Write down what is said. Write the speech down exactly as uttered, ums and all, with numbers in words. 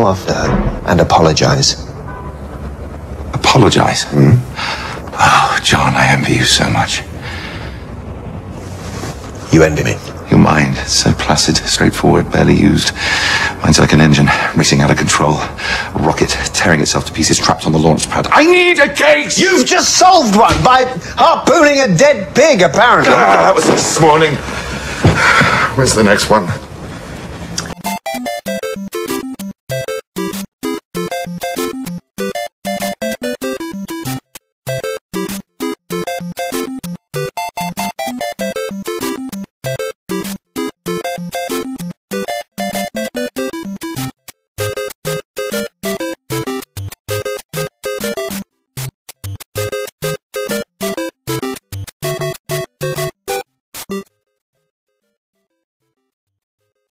after her and apologize. Apologize? Mm. Oh, John, I envy you so much. You envy me? Your mind, so placid, straightforward, barely used. Mine's like an engine, racing out of control. A rocket tearing itself to pieces, trapped on the launch pad. I need a case! You've just solved one by harpooning a dead pig, apparently. Ah, that was this morning. Where's the next one?